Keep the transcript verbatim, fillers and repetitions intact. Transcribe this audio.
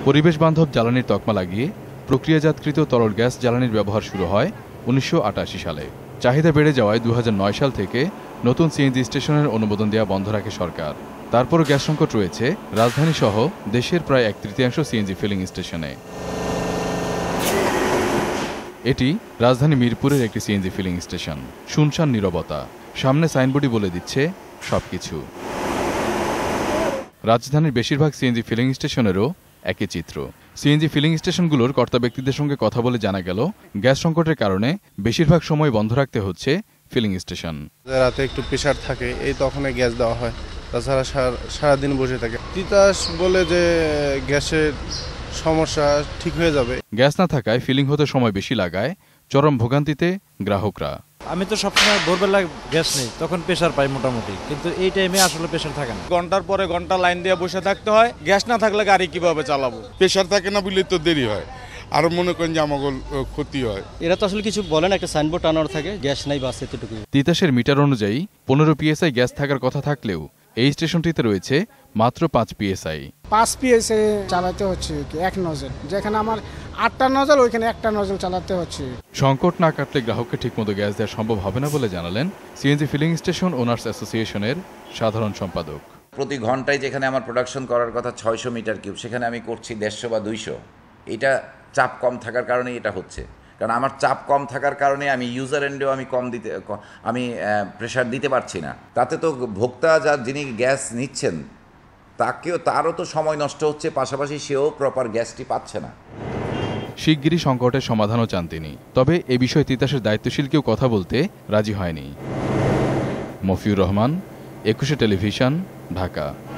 পরিবেশ বান্ধব জ্বালানির তকমা লাগিয়ে প্রক্রিয়াজাতকৃত তরল গ্যাস জ্বালানির ব্যবহার শুরু হয় উনিশশো আটাশি সালে। চাহিদা বেড়ে যাওয়ায় দু হাজার নয় সাল থেকে নতুন সিএনজি স্টেশনের অনুমোদন দেওয়া বন্ধ রাখে সরকার। তারপরও গ্যাস সংকট রয়েছে রাজধানীসহ দেশের প্রায় এক তৃতীয়াংশ সিএনজি ফিলিং স্টেশনে। এটি রাজধানী মিরপুরের একটি সিএনজি ফিলিং স্টেশন। শুনশান নীরবতা, সামনে সাইনবোর্ডই বলে দিচ্ছে সবকিছু। রাজধানীর বেশিরভাগ সিএনজি ফিলিং স্টেশনেরও একই চিত্র। সিএনজি ফিলিং স্টেশনগুলোর কর্তা ব্যক্তিদের সঙ্গে কথা বলে জানা গেল, গ্যাস সংকটের কারণে বেশিরভাগ সময় বন্ধ রাখতে হচ্ছে ফিলিং স্টেশন। রাতে একটু প্রেশার থাকে, এই তখনই গ্যাস দেওয়া হয়, তাছাড়া সারাদিন বসে থাকে। তিতাস বলে যে গ্যাসের সমস্যা ঠিক হয়ে যাবে। গ্যাস না থাকায় ফিলিং হতে সময় বেশি লাগায় চরম ভোগান্তিতে গ্রাহকরা। আমি তো সবসময় ভোরবেলা গ্যাস নেই, তখন প্রেশার পাই মোটামুটি, কিন্তু এই টাইমে আসলে প্রেশার থাকে না। ঘন্টার পরে ঘন্টা লাইন দিয়ে বসে থাকতে হয়। গ্যাস না থাকলে গাড়ি কিভাবে চালাবো? প্রেশার থাকে না বলে তো দেরি হয়, আর মনে করেন যে আমাকে ক্ষতি হয়। এরা তো আসলে কিছু বলেন, একটা সাইনবোর্ড টানানো থাকে, গ্যাস নাই বাস এতটুকু। তিতাসের মিটার অনুযায়ী পনেরো পিএসআই গ্যাস থাকার কথা থাকলেও এই স্টেশনটিতে রয়েছে মাত্র পাঁচ পিএসআই। পাঁচ পিএসআই চালাতে হচ্ছে এক নজল, যেখানে আমার আটটা নজল, ওইখানে একটা নজল চালাতে হচ্ছে। সংকট না কাটলে গ্রাহককে ঠিকমতো গ্যাস দেওয়া সম্ভব হবে না বলে জানালেন সিএনজি ফিলিং স্টেশন ওনার্স অ্যাসোসিয়েশনের সাধারণ সম্পাদক। প্রতি ঘন্টায় যেখানে আমার প্রোডাকশন করার কথা ছয়শো মিটার কিউব, সেখানে আমি করছি দেড়শো বা দুইশো। এটা চাপ কম থাকার কারণেই এটা হচ্ছে, কারণ আমার চাপ কম থাকার কারণে আমি ইউজার এন্ডেও আমি কম দিতে আমি প্রেশার দিতে পারছি না। তাতে তো ভোক্তা যার যিনি গ্যাস নিচ্ছেন তাকেও তারও তো সময় নষ্ট হচ্ছে, পাশাপাশি সেও প্রপার গ্যাসটি পাচ্ছে না। শিগগিরই সংকটের সমাধানও চান তিনি, তবে এ বিষয়ে তিতাসের দায়িত্বশীল কেউ কথা বলতে রাজি হয়নি। মফিউর রহমান, একুশে টেলিভিশন, ঢাকা।